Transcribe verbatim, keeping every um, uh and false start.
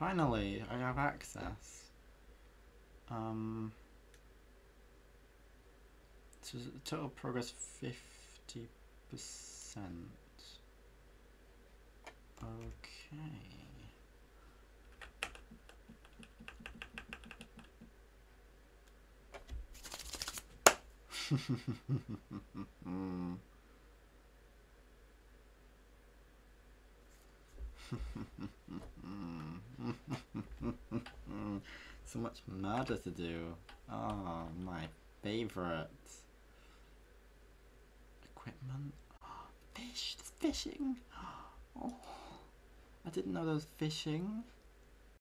Finally, I have access. Um, so total progress fifty percent. Okay. So much murder to do. Oh, my favorite. Equipment. Fish. There's fishing. Oh, I didn't know there was fishing.